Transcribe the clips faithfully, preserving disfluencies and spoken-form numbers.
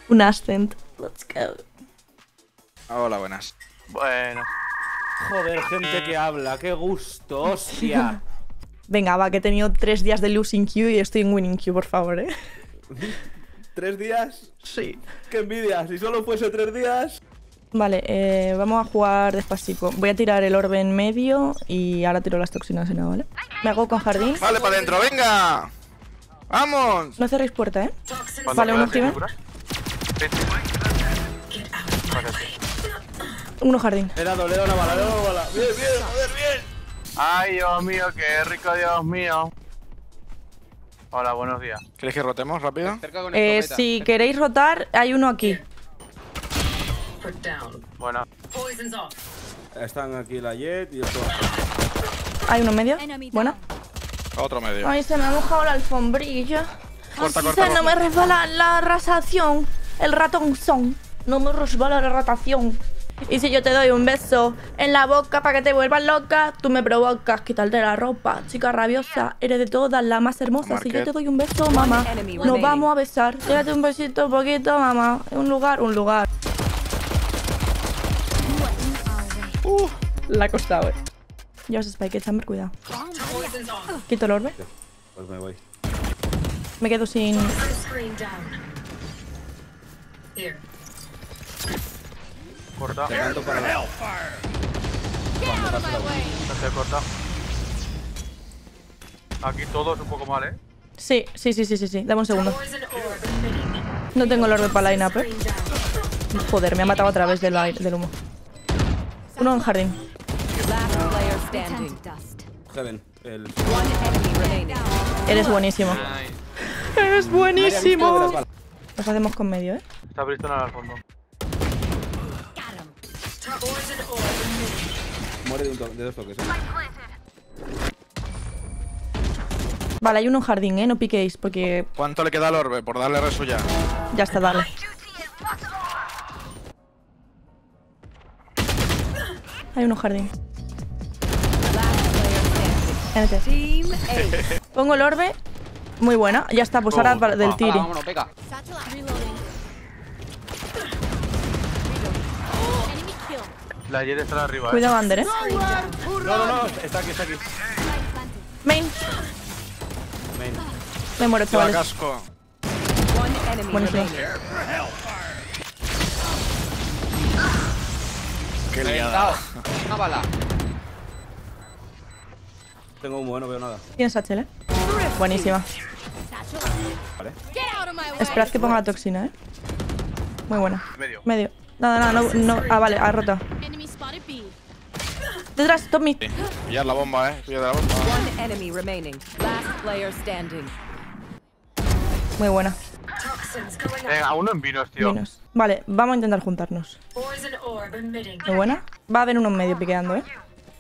Un Ascent. Let's go. Hola, buenas. Bueno. Joder, gente que habla, qué gusto, hostia. Venga, va, que he tenido tres días de losing queue y estoy en winning queue, por favor, ¿eh? ¿Tres días? Sí. ¡Qué envidia! Si solo fuese tres días. Vale, eh, vamos a jugar despacito. Voy a tirar el orbe en medio y ahora tiro las toxinas en A, ¿vale? Me hago con jardín. Vale, para adentro, venga. ¡Vamos! No cerréis puerta, ¿eh? ¿Cuándo Vale, uno quedas, activa. sí, sí. Vale, sí. Uno jardín. Le he dado, le he dado una bala, le he dado una bala. Bien, bien, joder, bien. Ay, Dios mío, qué rico, Dios mío. Hola, buenos días. ¿Queréis que rotemos rápido? Eh, si queréis rotar, hay uno aquí. Bueno, Están aquí la Jet y esto. Hay uno en medio. Buena. Otro medio. Ay, se me ha mojado la alfombrilla. Corta, Ay, corta, se no me corta. resbala la rasación. El ratón son. No me resbala la ratación. Y si yo te doy un beso en la boca para que te vuelvas loca, tú me provocas quitarte la ropa. Chica rabiosa, eres de todas la más hermosa. Si yo te doy un beso, mamá, nos vamos a besar. Déjate un besito, poquito, mamá. Un lugar, un lugar. Uh, la ha costado, eh. Llevas Spike, Chamber, cuidado. Quito el orbe. Pues me voy. Me quedo sin... corta. Te canto para la... No se corta. Aquí todo es un poco mal, ¿eh? Sí, sí, sí, sí, sí, sí. Dame un segundo. No tengo el orbe para line-up, eh. Joder, me ha matado a través del, aire- del humo. Uno en jardín. Heaven, el... Eres buenísimo. Eres buenísimo. Nos hacemos con medio, eh. Está Bristol al fondo. Muere de, un to de dos toques, ¿eh? Vale, hay uno en jardín, eh. No piquéis porque ¿Cuánto le queda al orbe por darle resu ya? ya está, dale. Hay uno en jardín. N T. Pongo el orbe. Muy buena. Ya está, pues ahora para- del tiri. La Jet está arriba, ¿eh? Cuidado, Ander, eh. No, no, no, está aquí, está aquí. Main. Main. Me muero, Lleva chavales. casco. Buenísimo. Qué liada. Una bala. Tengo humo, eh, no veo nada. Tienes H, eh. Buenísima. Vale. Esperad que ponga la toxina, eh. Muy buena. Medio. Medio. Nada, nada, no, no. Ah, vale, ha roto. Detrás, top mid. Sí. Pillar la bomba, eh. Pillar la bomba. One enemy remaining. Last player standing. Muy buena. Venga, uno en vinos, tío. Menos. Vale, vamos a intentar juntarnos. Muy buena. Va a haber uno en medio piqueando, eh.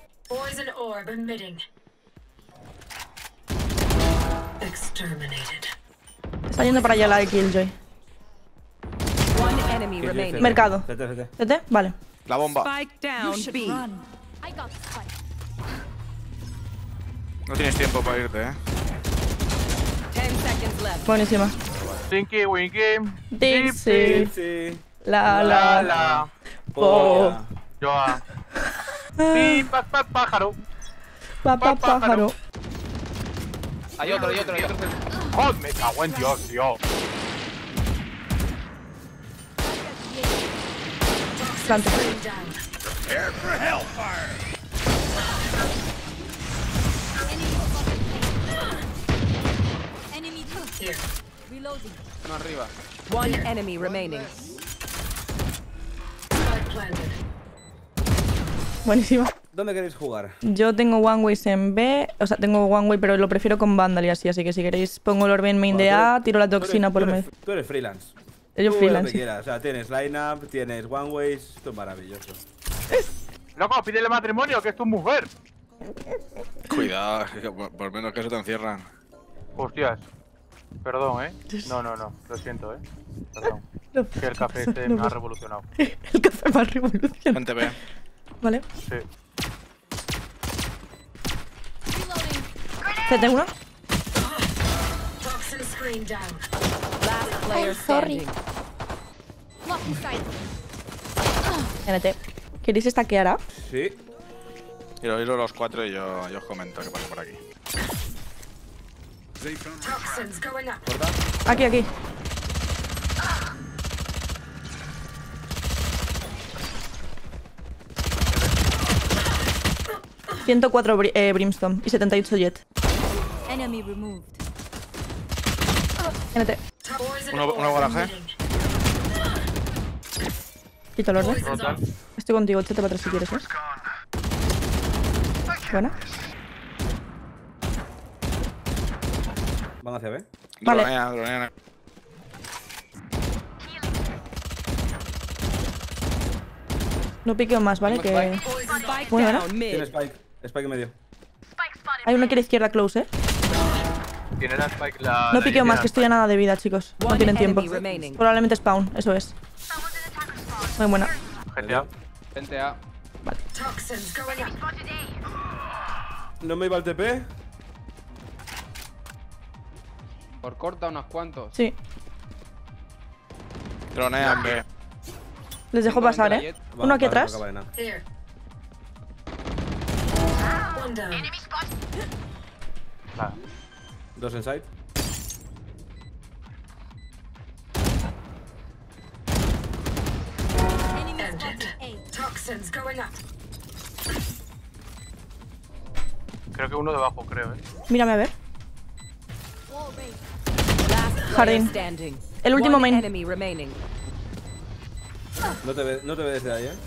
Está yendo para allá la de Killjoy. One enemy Que remaining. C T. Mercado. C T, C T. ¿C T? Vale. La bomba. Spike down B. No tienes tiempo para irte, eh. Ten seconds left. Buenísima. Tinky, Winky. Dixie. Sí. La, La, la, la. Po. Joa. Pi, pa, pa, pájaro. Pa, pa, pájaro. Hay otro, hay otro, hay otro. Joder, me cago en Dios, tío. Plante. Uno arriba. One enemy remaining. Buenísima. ¿Dónde queréis jugar? Yo tengo One Ways en B. O sea, tengo One Way, pero lo prefiero con Vandal y así. Así que si queréis, pongo el orbe en main de A, tiro la toxina por tú el eres, medio. tú eres freelance. Yo Tú freelance, lo que sí. quieras. O sea, tienes lineup, tienes one ways, esto es maravilloso. Loco, pídele matrimonio, que es tu mujer. Cuidado, que por, por menos que eso te encierran. Hostias. Perdón, ¿eh? No, no, no. Lo siento, ¿eh? Perdón. No, Que el café este no, me ha pues. revolucionado. El café más revolucionario. Gente B. Vale. Sí. C T uno. Last player sorry. standing. N T. ¿Queréis stackear A? Sí. Hilo, hilo los cuatro y yo, yo os comento qué pasa por aquí. Corta. Aquí, aquí. ciento cuatro bri eh, Brimstone y setenta y ocho Jet. Enemy removed. N T. Uno, uno garaje. Quito el orden. Rotan. Estoy contigo, échate para atrás si quieres, ¿eh? Buena. Van hacia B. Vale. Dronea, dronea. No piqueo más, ¿vale? Que... Spike Bueno, ¿no? down Tiene mid. Spike. Spike en medio. Hay uno que a la izquierda close, ¿eh? Tiene la spike la. No la piqueo más, línea. que estoy a nada de vida, chicos. No One tienen tiempo. enemy remaining. Probablemente spawn, eso es. Muy buena. G T A. Vente A. No me iba el T P. Por corta unos cuantos. Sí. Dronea en B. Les dejo Cinco pasar, dentro de ¿eh? la jet. Va, Uno aquí vale, no atrás. acaba de nada. Vale. Dos en side. Enemy spotted A. Creo que uno debajo, creo, eh. Mírame a ver. Wall raised. Last player Jardín. standing. El último One main. enemy remaining. No te ve, no te ve desde ahí, eh.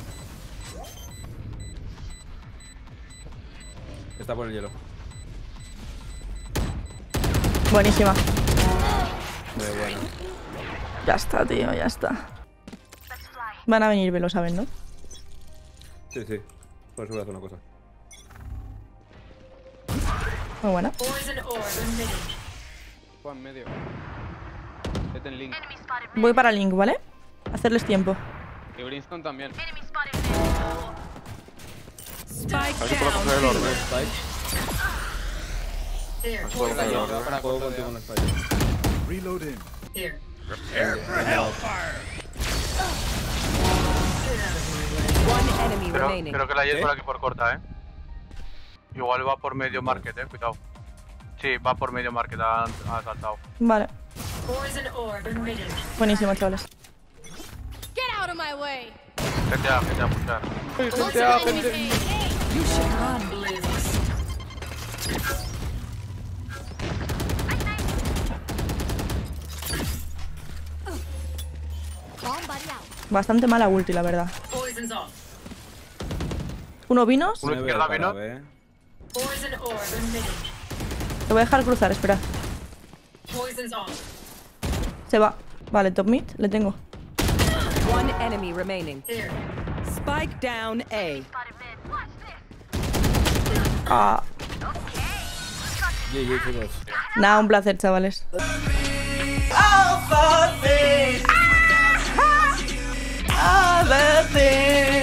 Está por el hielo. Buenísima. Muy bueno. Ya está, tío, ya está. Van a venir, lo saben, ¿no? Sí, sí. Por eso voy a hacer una cosa. Muy buena. Fue en medio. Vete en link. Voy para Link, ¿vale? Hacerles tiempo. Y Brimstone también. Spike A ver si puedo down. coger el orbe. Spike. A ver si puedo coger el Yo, orbe. para Juego corto de contigo A. en Spike. One enemy Creo, remaining. creo que la jet ¿Qué? por aquí por corta, eh. Igual va por medio market, eh. Cuidado. Sí, va por medio market, ha, ha saltado. Vale. Buenísimo, chavales. Get out of my way. G T A, G T A, pushar. Lots of enemies A. You should run. Bomb buddy out. Bastante mala ulti, la verdad. Uno vinos. Uno No izquierda veo vino. para B. Te voy a dejar cruzar, espera. Se va. Vale, top mid, le tengo. One enemy remaining. Spike down A. Ah. G G, chicos. Nada, un placer, chavales. Ah,